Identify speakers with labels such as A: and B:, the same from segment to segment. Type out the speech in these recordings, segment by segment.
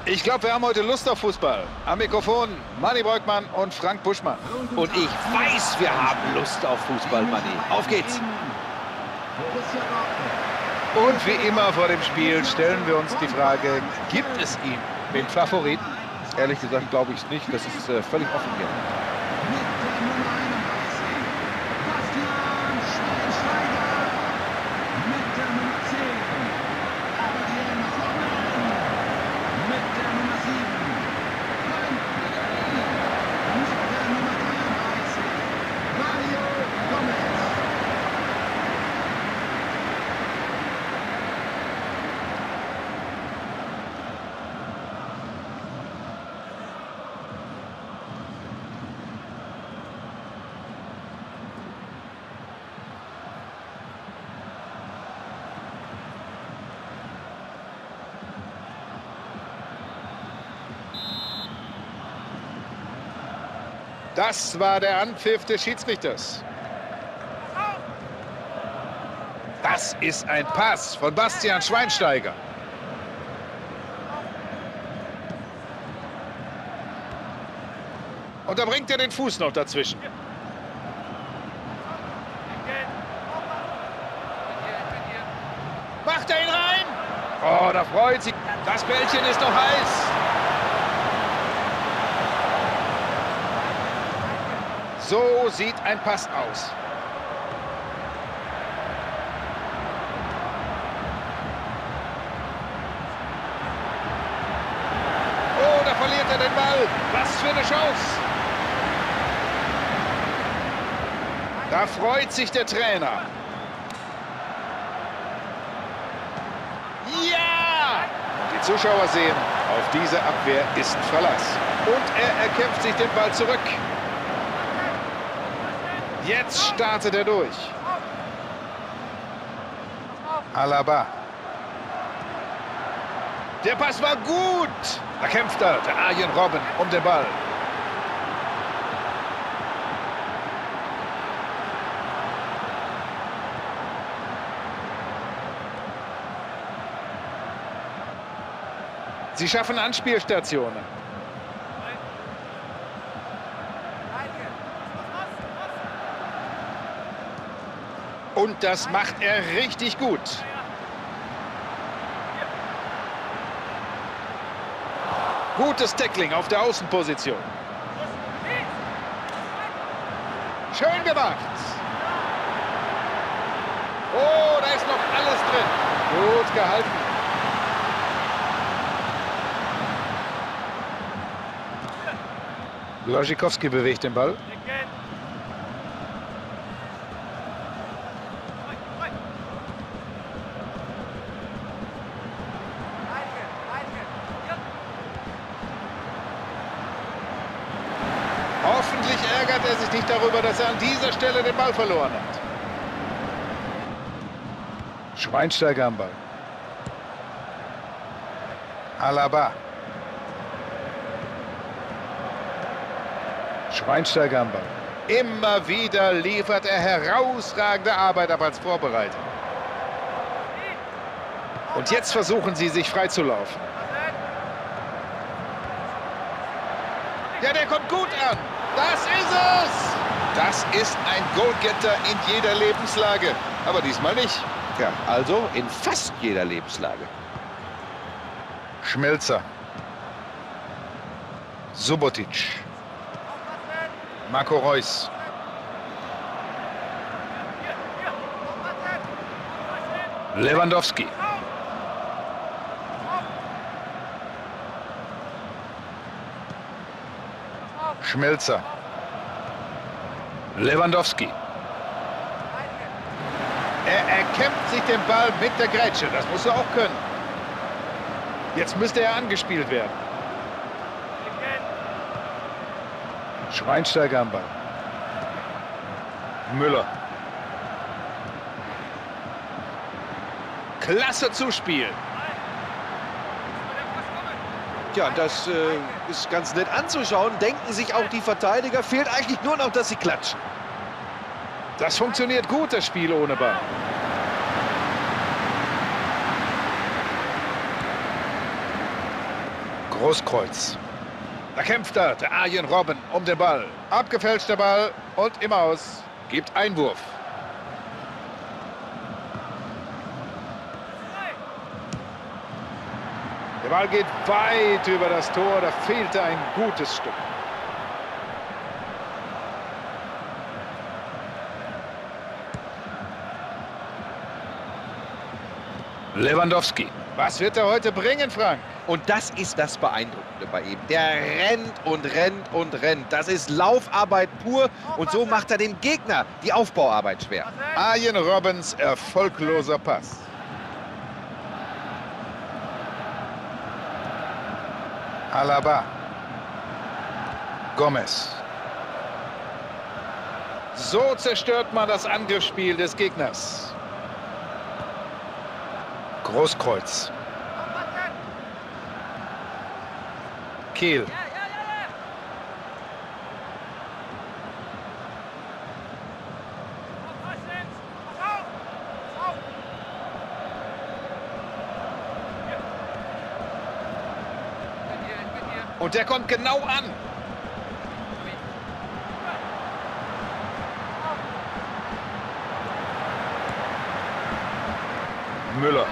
A: Ich glaube, wir haben heute Lust auf Fußball. Am Mikrofon Manni Breukmann und Frank Buschmann.
B: Und ich weiß, wir haben Lust auf Fußball, Manni. Auf geht's.
A: Und wie immer vor dem Spiel stellen wir uns die Frage, gibt es ihn, den Favoriten? Ehrlich gesagt glaube ich es nicht, das ist völlig offen hier. Das war der Anpfiff des Schiedsrichters. Das ist ein Pass von Bastian Schweinsteiger. Und da bringt er den Fuß noch dazwischen. Macht er ihn rein? Oh, da freut sich. Das Bällchen ist noch heiß. So sieht ein Pass aus. Oh, da verliert er den Ball. Was für eine Chance. Da freut sich der Trainer. Ja! Die Zuschauer sehen, auf diese Abwehr ist Verlass. Und er erkämpft sich den Ball zurück. Jetzt startet er durch. Alaba. Der Pass war gut. Da kämpft er, der Arjen Robben, um den Ball. Sie schaffen Anspielstationen. Und das macht er richtig gut. Gutes Tackling auf der Außenposition. Schön gemacht. Oh, da ist noch alles drin. Gut gehalten. Błaszczykowski bewegt den Ball. Hoffentlich ärgert er sich nicht darüber, dass er an dieser Stelle den Ball verloren hat. Schweinsteiger am Ball. Alaba. Schweinsteiger am Ball. Immer wieder liefert er herausragende Arbeit ab als Vorbereiter. Und jetzt versuchen sie, sich freizulaufen. Ja, der kommt gut an. Das ist es! Das ist ein Goalgetter in jeder Lebenslage. Aber diesmal nicht.
B: Ja, also in fast jeder Lebenslage.
A: Schmelzer. Subotic. Marco Reus. Lewandowski. Schmelzer. Lewandowski. Er erkämpft sich den Ball mit der Grätsche. Das muss er auch können. Jetzt müsste er angespielt werden. Schweinsteiger am Ball. Müller. Klasse Zuspiel.
B: Ja, das ist ganz nett anzuschauen. Denken sich auch die Verteidiger. Fehlt eigentlich nur noch, dass sie klatschen.
A: Das funktioniert gut, das Spiel ohne Ball. Großkreuz. Da kämpft er, der Arjen Robben, um den Ball. Abgefälschter Ball und im Aus. Gibt Einwurf. Der Ball geht weit über das Tor, da fehlte ein gutes Stück. Lewandowski. Was wird er heute bringen, Frank?
B: Und das ist das Beeindruckende bei ihm. Der rennt und rennt und rennt. Das ist Laufarbeit pur und so macht er dem Gegner die Aufbauarbeit schwer.
A: Arjen Robbens erfolgloser Pass. Alaba. Gomez. So zerstört man das Angriffsspiel des Gegners. Großkreuz. Kehl. Und der kommt genau an. Müller.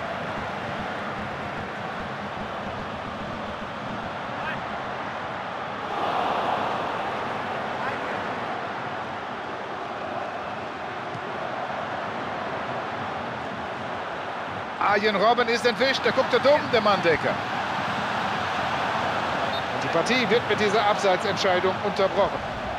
A: Arjen Robben ist entwischt, da guckt er dumm, der Manndecker. Und die Partie wird mit dieser Abseitsentscheidung unterbrochen.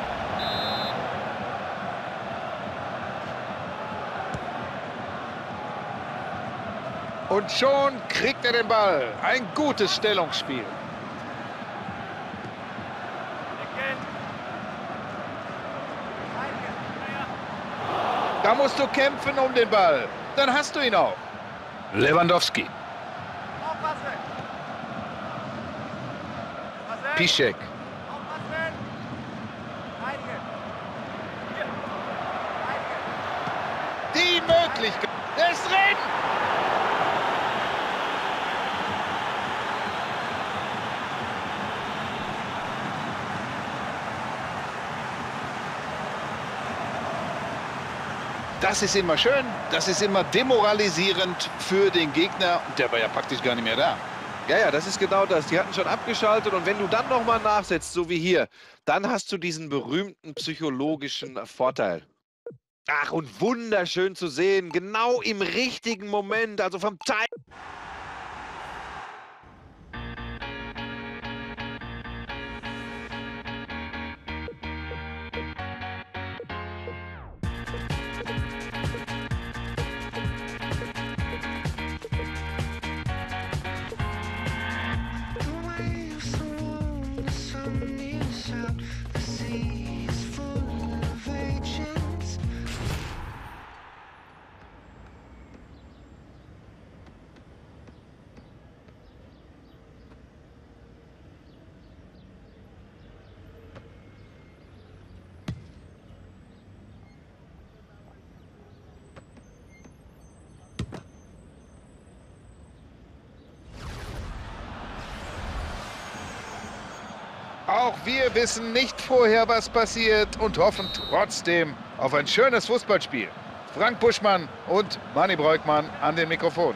A: Und schon kriegt er den Ball. Ein gutes Stellungsspiel. Da musst du kämpfen um den Ball. Dann hast du ihn auch. Lewandowski. Piszczek. Die Möglichkeit. Der ist drin. Das ist immer schön, das ist immer demoralisierend für den Gegner. Der war ja praktisch gar nicht mehr da.
B: Ja, das ist genau das. Die hatten schon abgeschaltet und wenn du dann nochmal nachsetzt, so wie hier, dann hast du diesen berühmten psychologischen Vorteil. Ach, und wunderschön zu sehen, genau im richtigen Moment, also vom Timing.
A: Auch wir wissen nicht vorher, was passiert und hoffen trotzdem auf ein schönes Fußballspiel. Frank Buschmann und Manni Breukmann an den Mikrofon.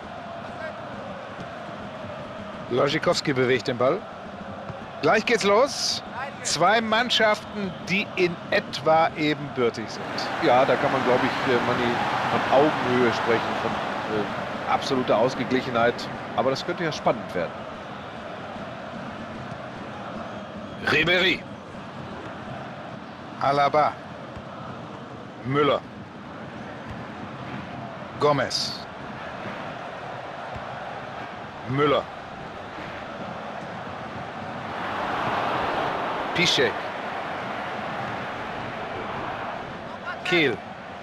A: Błaszczykowski bewegt den Ball. Gleich geht's los. Zwei Mannschaften, die in etwa ebenbürtig sind.
B: Ja, da kann man, glaube ich, Manni, von Augenhöhe sprechen, von absoluter Ausgeglichenheit. Aber das könnte ja spannend werden.
A: Ribéry. Alaba. Müller. Gomez. Müller. Piszczek. Kehl.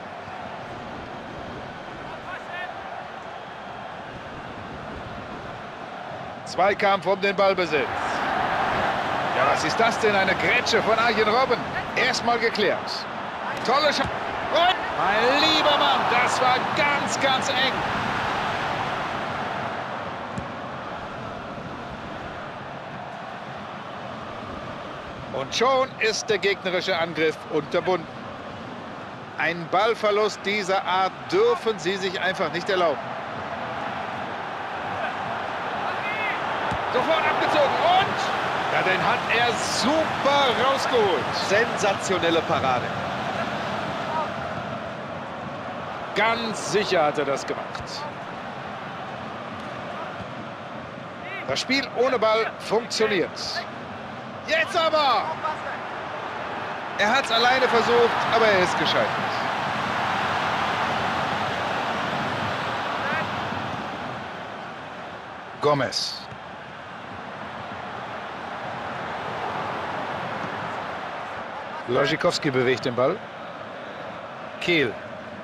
A: Zweikampf um den Ballbesitz. Ja, was ist das denn? Eine Grätsche von Arjen Robben. Erstmal geklärt. Tolle Chance. Mein lieber Mann, das war ganz, ganz eng. Und schon ist der gegnerische Angriff unterbunden. Einen Ballverlust dieser Art dürfen sie sich einfach nicht erlauben. Sofort abgezogen und ja, den hat er super rausgeholt.
B: Sensationelle Parade.
A: Ganz sicher hat er das gemacht. Das Spiel ohne Ball funktioniert. Jetzt aber! Er hat es alleine versucht, aber er ist gescheitert. Gomez. Ложиковский bewegt den Ball. Kehl.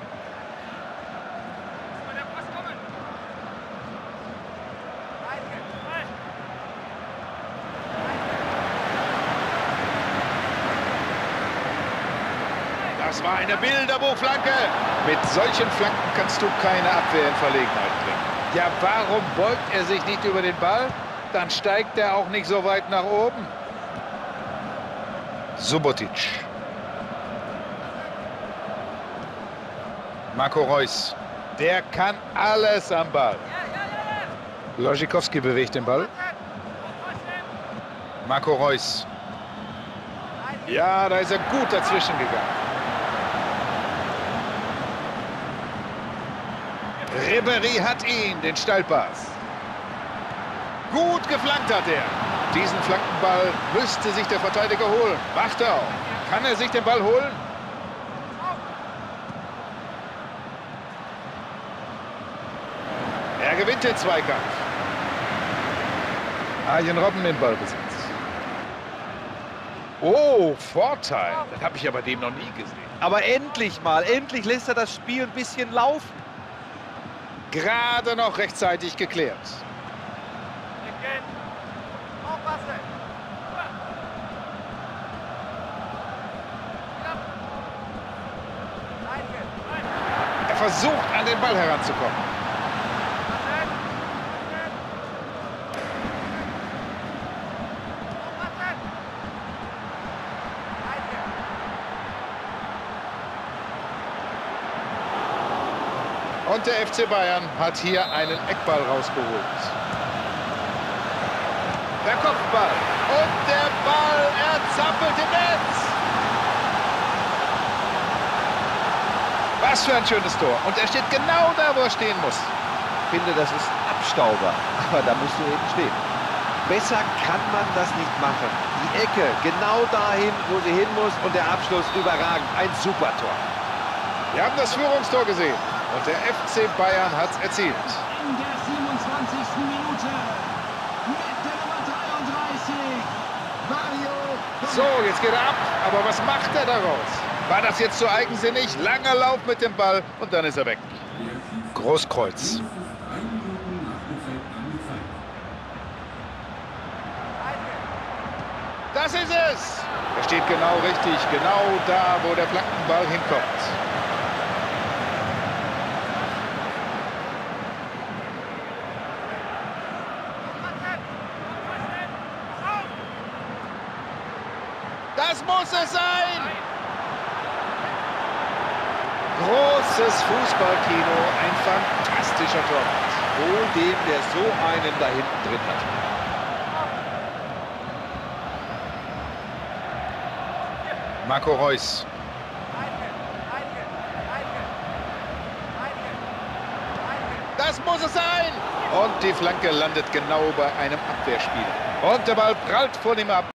A: Das war eine Bilderbuchflanke. Mit solchen Flanken kannst du keine Abwehr in Verlegenheit bringen. Ja, warum beugt er sich nicht über den Ball? Dann steigt er auch nicht so weit nach oben. Subotic. Marco Reus. Der kann alles am Ball. Ложиковский bewegt den Ball. Marco Reus. Ja, da ist er gut dazwischen gegangen. Ribéry hat ihn, den Steilpass. Gut geflankt hat er. Diesen Flankenball müsste sich der Verteidiger holen. Macht er auch. Kann er sich den Ball holen? Er gewinnt den Zweikampf. Arjen Robben den Ballbesitz. Oh, Vorteil. Das habe ich aber dem noch nie gesehen.
B: Aber endlich mal, endlich lässt er das Spiel ein bisschen laufen.
A: Gerade noch rechtzeitig geklärt. Er versucht, an den Ball heranzukommen. Und der FC Bayern hat hier einen Eckball rausgeholt. Der Kopfball. Und der Ball, er zappelt im Netz. Was für ein schönes Tor. Und er steht genau da, wo er stehen muss.
B: Ich finde, das ist ein Abstauber. Aber da musst du eben stehen. Besser kann man das nicht machen. Die Ecke genau dahin, wo sie hin muss. Und der Abschluss überragend. Ein super Tor.
A: Wir haben das Führungstor gesehen. Und der FC Bayern hat es erzielt.
C: In der 27. Minute mit der Nummer 33, Mario.
A: So, jetzt geht er ab. Aber was macht er daraus? War das jetzt so eigensinnig? Langer Lauf mit dem Ball und dann ist er weg. Großkreuz. Das ist es. Er steht genau richtig, genau da, wo der Flankenball hinkommt. Das muss es sein! Großes Fußballkino, ein fantastischer Torwart.
B: Wohl dem, der so einen da hinten drin hat.
A: Marco Reus. Das muss es sein! Und die Flanke landet genau bei einem Abwehrspieler. Und der Ball prallt von ihm ab.